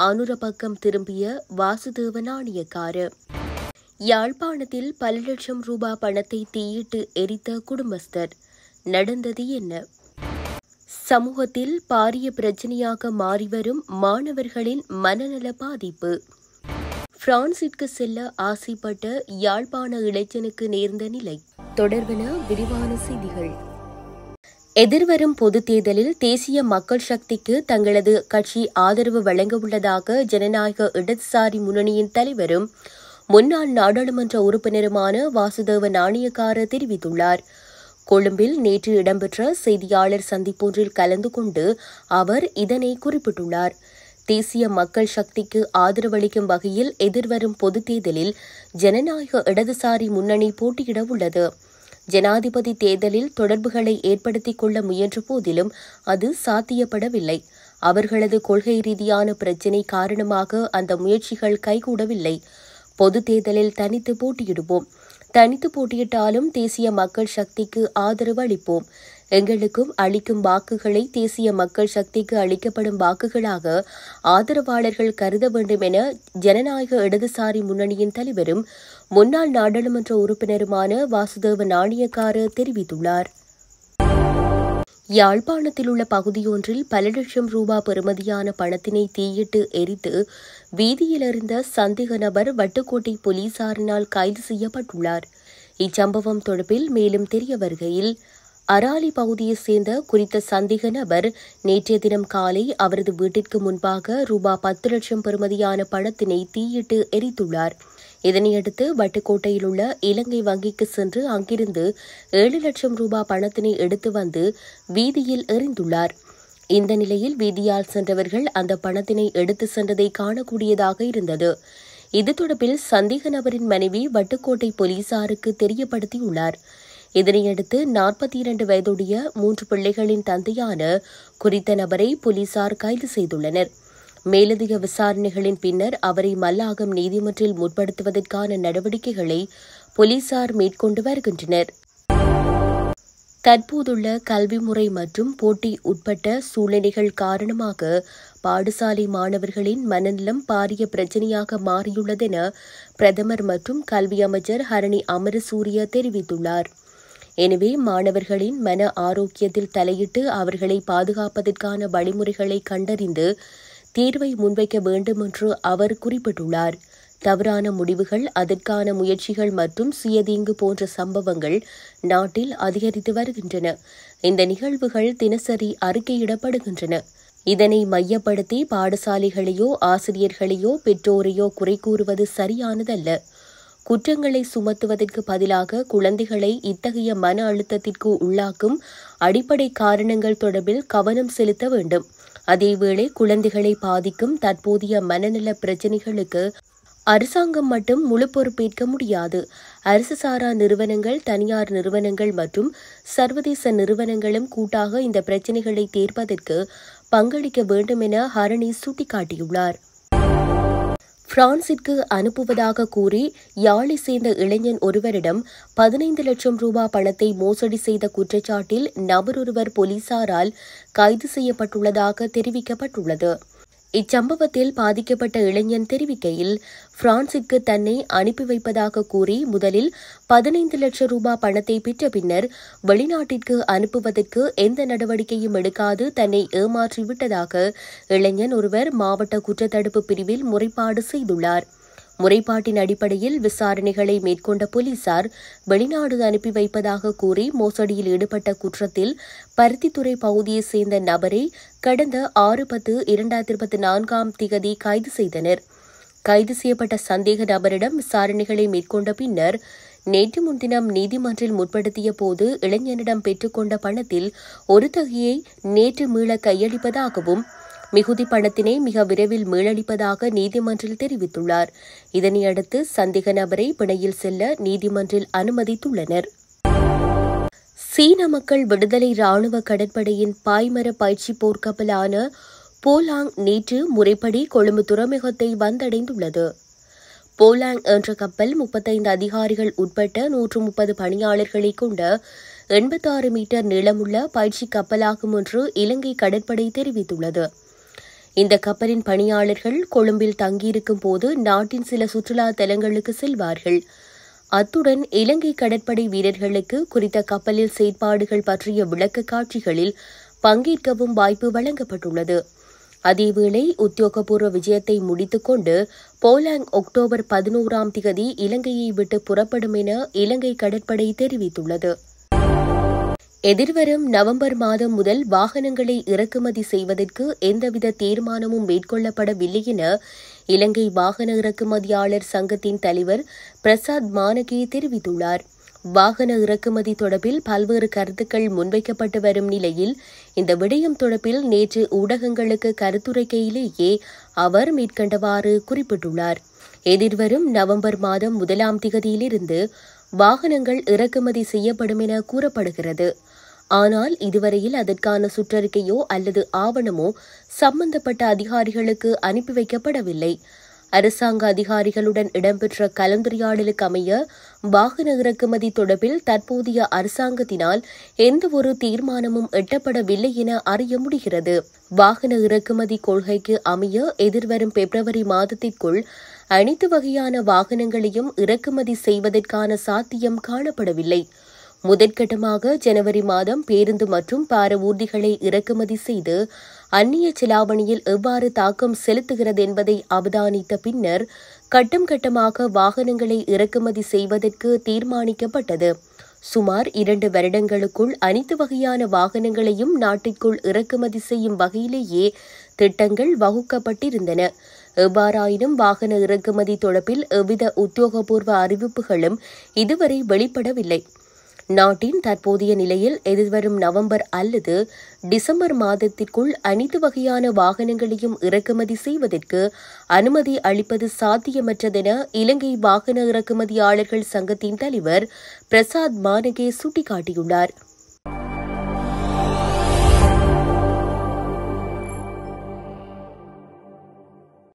அனுர பக்கம் திரும்பிய வாசுதேவ நாணயக்காரர். யாழ்ப்பாணத்தில் பல லட்சம் ரூபாய் பணத்தை தீயிட்டு எரித்த குடும்பஸ்தர். நடந்தது என்ன? சமூகத்தில் பாரிய பிரச்சினையாக மாறிவரும் மாணவர்களின் மனநல பாதிப்பு. பிரான்சிற்கு செல்ல ஆசைப்பட்ட யாழ்ப்பாண இளைஞனுக்கு நேர்ந்த நிலை தொடர்பென விரிவான செய்திகள். எதிர்வரும் பொதுத் தேர்தலில் தேசிய மக்கள் சக்திக்கு தங்களது கட்சி ஆதரவு வழங்கவுள்ளதாக ஜனநாயக இடதுசாரி முன்னணியின் தலைவரும் முன்னாள் நாடாளுமன்ற உறுப்பினருமான வாசுதேவ நாணயக்கார தெரிவித்துள்ளார். கொழும்பில் நேற்று இடம்பெற்ற செய்தியாளர் சந்திப்பொன்றில் கலந்து கொண்டு அவர் இதனை குறிப்பிட்டுள்ளார். தேசிய மக்கள் சக்திக்கு ஆதரவளிக்கும் வகையில் எதிர்வரும் பொதுத் தேர்தலில் ஜனநாயக இடதுசாரி முன்னணி போட்டியிட உள்ளது. ஜனாதிபதி தேர்தலில் தொடர்புகளை ஏற்படுத்திக் கொள்ள முயன்ற போதிலும் அது சாத்தியப்படவில்லை. அவர்களது கொள்கை ரீதியான பிரச்சினை காரணமாக அந்த முயற்சிகள் கைகூடவில்லை. பொதுத் தேர்தலில் தனித்து போட்டியிடுவோம். தனித்து போட்டியிட்டாலும் தேசிய மக்கள் சக்திக்கு ஆதரவு அளிப்போம். எங்களுக்கும் அளிக்கும் வாக்குகளை தேசிய மக்கள் சக்திக்கு அளிக்கப்படும் வாக்குகளாக ஆதரவாளர்கள் கருத வேண்டும் என ஜனநாயக இடதுசாரி முன்னணியின் தலைவரும் முன்னாள் நாடாளுமன்ற உறுப்பினருமான வாசுதேவ நாணயக்கார தெரிவித்துள்ளார். யாழ்ப்பாணத்தில் உள்ள பகுதியொன்றில் பல லட்சம் ரூபாய் பெறுமதியான பணத்தினை தீயிட்டு எரித்து வீதியில் எறிந்த சந்தேக நபர் வட்டுக்கோட்டை போலீசாரினால் கைது செய்யப்பட்டுள்ளார். இச்சம்பவம் தொடர்பில் மேலும் தெரிய வருகையில் அராலி பகுதியைச் சேர்ந்த குறித்த சந்தேக நபர் நேற்றைய தினம் காலை அவரது வீட்டிற்கு முன்பாக ரூபாய் 10 லட்சம் பெறுமதியான பணத்தினை தீயிட்டு எரித்துள்ளார். இதனையடுத்து வட்டுக்கோட்டையில் உள்ள இலங்கை வங்கிக்கு சென்று அங்கிருந்து 7 லட்சம் ரூபாய் பணத்தினை எடுத்து வந்து வீதியில் எறிந்துள்ளார். இந்த நிலையில் வீதியால் சென்றவர்கள் அந்த பணத்தினை எடுத்து சென்றதை காணக்கூடியதாக இருந்தது. இது தொடர்பில் சந்தேக நபரின் மனைவி வட்டுக்கோட்டை போலீசாருக்கு தெரியப்படுத்தியுள்ளார். இதனையடுத்து 42 வயதுடைய 3 பிள்ளைகளின் தந்தையான குறித்த நபரை போலீசார் கைது செய்துள்ளனர். மேலதிக விசாரணைகளின் பின்னர் அவரை மல்லாகம் நீதிமன்றில் முற்படுத்துவதற்கான நடவடிக்கைகளை போலீசார் மேற்கொண்டு வருகின்றனர். தற்போதுள்ள கல்வி முறை மற்றும் போட்டி உட்பட்ட சூழ்நிலைகள் காரணமாக பாடசாலை மாணவர்களின் மனநலம் பாரிய பிரச்சினையாக மாறியுள்ளதென பிரதமர் மற்றும் கல்வி அமைச்சர் ஹரணி அமரசூரிய தெரிவித்துள்ளார். எனவே மாணவர்களின் மன ஆரோக்கியத்தில் தலையிட்டு அவர்களை பாதுகாப்பதற்கான வழிமுறைகளை கண்டறிந்து தீர்வை முன்வைக்க வேண்டும் என்று அவர் குறிப்பிட்டுள்ளார். தவறான முடிவுகள், அதற்கான முயற்சிகள் மற்றும் சுயதீங்கு போன்ற சம்பவங்கள் நாட்டில் அதிகரித்து வருகின்றன. இந்த நிகழ்வுகள் தினசரி அறிக்கையிடப்படுகின்றன. இதனை மையப்படுத்தி பாடசாலைகளையோ ஆசிரியர்களையோ பெற்றோரையோ குறை கூறுவது சரியானதல்ல. குற்றங்களை சுமத்துவதற்கு பதிலாக குழந்தைகளை இத்தகைய மன அழுத்தத்திற்கு உள்ளாக்கும் அடிப்படை காரணங்கள் தொடர்பில் கவனம் செலுத்த வேண்டும். அதேவேளை குழந்தைகளை பாதிக்கும் தற்போதைய மனநல பிரச்சினைகளுக்கு அரசாங்கம் மட்டும் முழு பொறுப்பேற்க முடியாது. அரசு சாரா நிறுவனங்கள், தனியார் நிறுவனங்கள் மற்றும் சர்வதேச நிறுவனங்களும் கூட்டாக இந்த பிரச்சினைகளை தீர்ப்பதற்கு பங்களிக்க வேண்டும் என ஹரணி சுட்டிக்காட்டியுள்ளார். பிரான்சிற்கு அனுப்புவதாக கூறி யாழை சேர்ந்த இளைஞன் ஒருவரிடம் 15 லட்சம் ரூபாய் பணத்தை மோசடி செய்த குற்றச்சாட்டில் நபரொருவர் போலீசாரால் கைது செய்யப்பட்டுள்ளதாக தெரிவிக்கப்பட்டுள்ளது. இச்சம்பவத்தில் பாதிக்கப்பட்ட இளைஞன் தெரிவிக்கையில், பிரான்சிற்கு தன்னை அனுப்பி வைப்பதாக கூறி முதலில் 15 லட்சம் ரூபாய் பணத்தை பெற்ற பின்னர் வெளிநாட்டிற்கு அனுப்புவதற்கு எந்த நடவடிக்கையும் எடுக்காது தன்னை ஏமாற்றிவிட்டதாக இளைஞன் ஒருவர் மாவட்ட குற்றத்தடுப்பு பிரிவில் முறைப்பாடு செய்துள்ளார். முறைப்பாட்டின் அடிப்படையில் விசாரணைகளை மேற்கொண்ட போலீசார் வெளிநாடு அனுப்பி வைப்பதாக கூறி மோசடியில் ஈடுபட்ட குற்றத்தில் பருத்தித்துறை பகுதியைச் சேர்ந்த நபரை கடந்த 6/10/2024 கைது செய்தனர். கைது செய்யப்பட்ட சந்தேக நபரிடம் விசாரணைகளை மேற்கொண்ட பின்னர் நேற்று முன்தினம் நீதிமன்றில் முற்படுத்திய போது இளைஞனிடம் பெற்றுக்கொண்ட பணத்தில் ஒரு தொகையை நேற்று மீள கையளிப்பதாகவும் மிகுதி பணத்தினை மிக விரைவில் மீளளிப்பதாக நீதிமன்றில் தெரிவித்துள்ளார். இதனையடுத்து சந்தேக நபரை பிணையில் செல்ல நீதிமன்றில் அனுமதித்துள்ளனர். சீன மக்கள் விடுதலை ராணுவ கடற்படையின் பாய்மர பயிற்சி போர்க்கப்பலான போலாங் நேற்று முறைப்படி கொழும்பு துறைமுகத்தை வந்தடைந்துள்ளது. போலாங் என்ற கப்பல் 35 அதிகாரிகள் உட்பட்ட 130 பணியாளர்களை கொண்ட 86 மீட்டர் நீளமுள்ள பயிற்சி கப்பலாகும் என்று இலங்கை கடற்படை தெரிவித்துள்ளது. இந்த கப்பலின் பணியாளர்கள் கொழும்பில் தங்கியிருக்கும் போது நாட்டின் சில சுற்றுலா தலங்களுக்கு செல்வார்கள். அத்துடன் இலங்கை கடற்படை வீரர்களுக்கு குறித்த கப்பலில் செயற்பாடுகள் பற்றிய விளக்க காட்சிகளில் பங்கேற்கவும் வாய்ப்பு வழங்கப்பட்டுள்ளது. அதேவேளை உத்தியோகபூர்வ விஜயத்தை முடித்துக் கொண்டு போலாங் அக்டோபர் 11 இலங்கையை விட்டு புறப்படும் என இலங்கை கடற்படை தெரிவித்துள்ளது. எதிர்வரும் நவம்பர் மாதம் முதல் வாகனங்களை இறக்குமதி செய்வதற்கு எந்தவித தீர்மானமும் மேற்கொள்ளப்படவில்லை என இலங்கை வாகன இறக்குமதியாளர் சங்கத்தின் தலைவர் பிரசாத் மானகே தெரிவித்துள்ளார். வாகன இறக்குமதி தொடர்பில் பல்வேறு கருத்துக்கள் முன்வைக்கப்பட்டு வரும் நிலையில் இந்த விடயம் தொடர்பில் நேற்று ஊடகங்களுக்கு கருத்துரைக்கையிலேயே அவர் மேற்கண்டவாறு குறிப்பிட்டுள்ளார். எதிர்வரும் நவம்பர் மாதம் 1 வாகனங்கள் இறக்குமதி செய்யப்படும் என கூறப்படுகிறது. ஆனால் இதுவரையில் அதற்கான சுற்றறிக்கையோ அல்லது ஆவணமோ சம்பந்தப்பட்ட அதிகாரிகளுக்கு அனுப்பி வைக்கப்படவில்லை. அரசாங்க அதிகாரிகளுடன் இடம்பெற்ற கலந்துரையாடலுக்கு அமைய வாகன இறக்குமதி தொடர்பில் தற்போதைய அரசாங்கத்தினால் எந்தவொரு தீர்மானமும் எட்டப்படவில்லை என அறிய முடிகிறது. வாகன இறக்குமதி கொள்கைக்கு அமைய எதிர்வரும் பிப்ரவரி மாதத்திற்குள் அனைத்து வகையான வாகனங்களையும் இறக்குமதி செய்வதற்கான சாத்தியம் காணப்படவில்லை. முதற்கட்டமாக ஜனவரி மாதம் பேருந்து மற்றும் பார ஊர்திகளை இறக்குமதி செய்து அந்நிய செலாவணியில் எவ்வாறு தாக்கம் செலுத்துகிறது என்பதை அவதானித்த பின்னர் கட்டம் கட்டமாக வாகனங்களை இறக்குமதி செய்வதற்கு தீர்மானிக்கப்பட்டது. சுமார் 2 வருடங்களுக்குள் அனைத்து வகையான வாகனங்களையும் நாட்டிற்குள் இறக்குமதி செய்யும் வகையிலேயே திட்டங்கள் வகுக்கப்பட்டிருந்தன. எவ்வாறாயினும் வாகன இறக்குமதி தொடர்பில் எவ்வித உத்தியோகபூர்வ அறிவிப்புகளும் இதுவரை வெளிப்படவில்லை. நாட்டின் தற்போதைய நிலையில் எதிர்வரும் நவம்பர் அல்லது டிசம்பர் மாதத்திற்குள் அனைத்து வகையான வாகனங்களையும் இறக்குமதி செய்வதற்கு அனுமதி அளிப்பது சாத்தியமற்றதென இலங்கை வாகன இறக்குமதியாளர்கள் சங்கத்தின் தலைவர் பிரசாத் மானகே சுட்டிக்காட்டியுள்ளார்.